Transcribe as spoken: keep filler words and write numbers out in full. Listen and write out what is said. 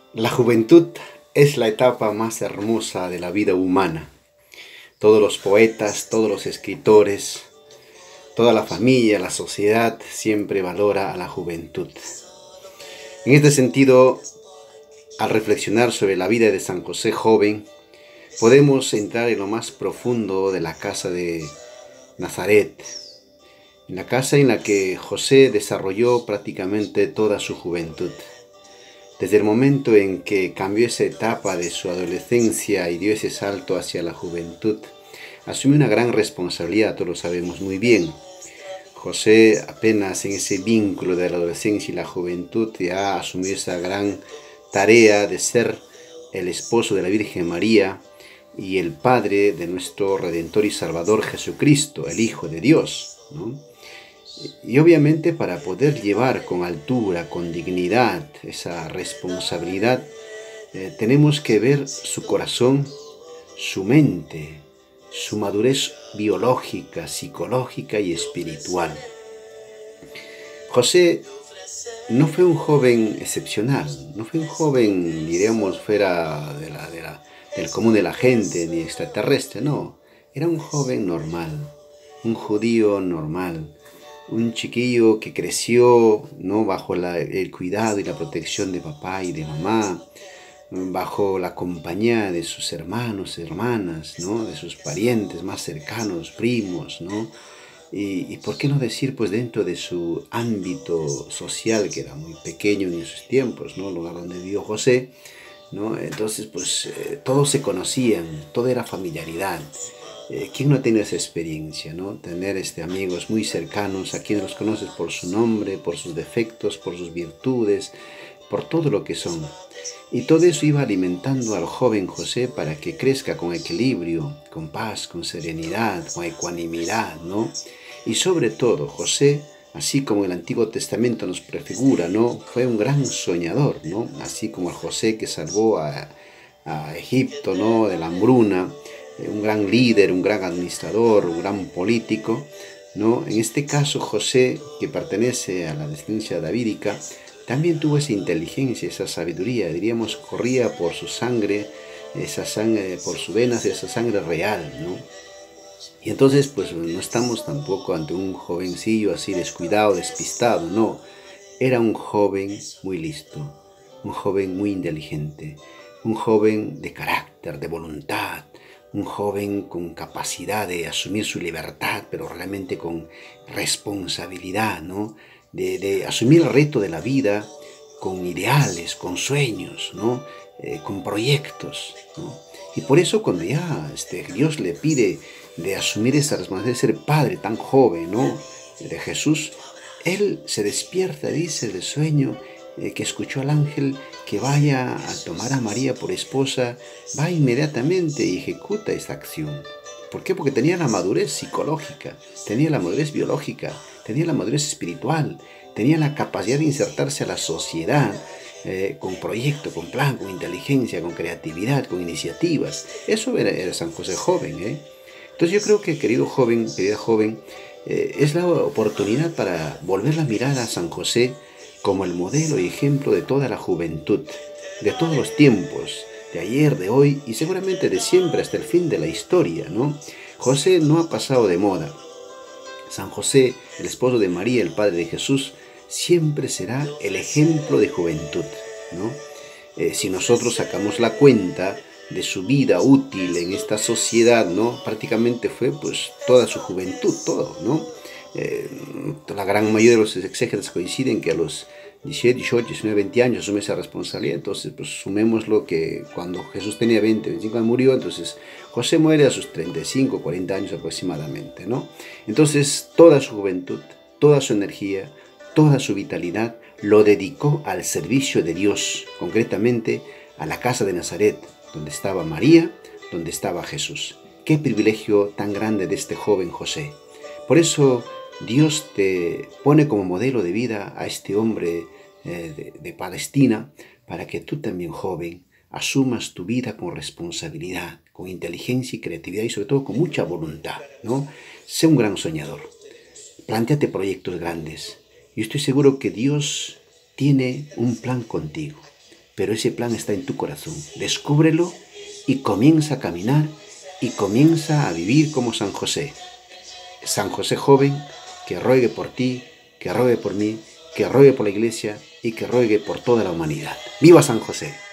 La juventud es la etapa más hermosa de la vida humana. Todos los poetas, todos los escritores, toda la familia, la sociedad siempre valora a la juventud. En este sentido, al reflexionar sobre la vida de San José joven, podemos entrar en lo más profundo de la casa de Nazaret, en la casa en la que José desarrolló prácticamente toda su juventud. Desde el momento en que cambió esa etapa de su adolescencia y dio ese salto hacia la juventud, asumió una gran responsabilidad, todos lo sabemos muy bien. José apenas en ese vínculo de la adolescencia y la juventud ya asumió esa gran tarea de ser el esposo de la Virgen María y el padre de nuestro Redentor y Salvador Jesucristo, el Hijo de Dios, ¿no? Y obviamente para poder llevar con altura, con dignidad esa responsabilidad, eh, tenemos que ver su corazón, su mente, su madurez biológica, psicológica y espiritual. José no fue un joven excepcional, no fue un joven, diríamos, fuera de la, de la, del común de la gente, ni extraterrestre, no. Era un joven normal, un judío normal, un chiquillo que creció, ¿no?, bajo la, el cuidado y la protección de papá y de mamá, bajo la compañía de sus hermanos, hermanas, ¿no?, de sus parientes más cercanos, primos, ¿no? Y, y por qué no decir, pues dentro de su ámbito social, que era muy pequeño en esos tiempos, ¿no?, el lugar donde vivió José, ¿no? Entonces, pues eh, todos se conocían, todo era familiaridad. Eh, ¿Quién no ha tenido esa experiencia, no? Tener este, amigos muy cercanos a quienes los conoces por su nombre, por sus defectos, por sus virtudes, por todo lo que son. Y todo eso iba alimentando al joven José para que crezca con equilibrio, con paz, con serenidad, con ecuanimidad, ¿no? Y sobre todo, José, así como el Antiguo Testamento nos prefigura, ¿no?, fue un gran soñador, ¿no? Así como el José que salvó a, a Egipto, ¿no?, de la hambruna, un gran líder, un gran administrador, un gran político, ¿no? En este caso, José, que pertenece a la descendencia davídica, también tuvo esa inteligencia, esa sabiduría, diríamos, corría por su sangre, esa sangre, por sus venas, esa sangre real, ¿no? Y entonces, pues no estamos tampoco ante un jovencillo así descuidado, despistado, no. Era un joven muy listo, un joven muy inteligente, un joven de carácter, de voluntad, un joven con capacidad de asumir su libertad, pero realmente con responsabilidad, ¿no? De, de asumir el reto de la vida con ideales, con sueños, ¿no? Eh, con proyectos, ¿no? Y por eso cuando ya este, Dios le pide de asumir esa responsabilidad de ser padre tan joven, ¿no?, de Jesús, él se despierta, dice, del sueño eh, que escuchó al ángel que vaya a tomar a María por esposa, va inmediatamente y ejecuta esta acción. ¿Por qué? Porque tenía la madurez psicológica, tenía la madurez biológica, tenía la madurez espiritual, tenía la capacidad de insertarse a la sociedad eh, con proyecto, con plan, con inteligencia, con creatividad, con iniciativas. Eso era, era San José joven, ¿eh? Entonces yo creo que, querido joven, querida joven, eh, es la oportunidad para volver a mirar a San José como el modelo y ejemplo de toda la juventud, de todos los tiempos, de ayer, de hoy y seguramente de siempre hasta el fin de la historia, ¿no? José no ha pasado de moda. San José, el esposo de María, el padre de Jesús, siempre será el ejemplo de juventud, ¿no? Eh, si nosotros sacamos la cuenta de su vida útil en esta sociedad, ¿no?, prácticamente fue pues toda su juventud, todo, ¿no? Eh, la gran mayoría de los exégetas coinciden que a los diecisiete, dieciocho, diecinueve, veinte años asume esa responsabilidad. Entonces, pues sumémoslo que cuando Jesús tenía veinte, veinticinco años murió, entonces José muere a sus treinta y cinco, cuarenta años aproximadamente, ¿no? Entonces, toda su juventud, toda su energía, toda su vitalidad lo dedicó al servicio de Dios, concretamente a la casa de Nazaret, donde estaba María, donde estaba Jesús. Qué privilegio tan grande de este joven José. Por eso Dios te pone como modelo de vida a este hombre eh, de, de Palestina, para que tú también, joven, asumas tu vida con responsabilidad, con inteligencia y creatividad y sobre todo con mucha voluntad, ¿no? Sé un gran soñador. Plantéate proyectos grandes. Yo estoy seguro que Dios tiene un plan contigo. pero ese plan está en tu corazón. Descúbrelo y comienza a caminar y comienza a vivir como San José. San José joven, que ruegue por ti, que ruegue por mí, que ruegue por la Iglesia y que ruegue por toda la humanidad. ¡Viva San José!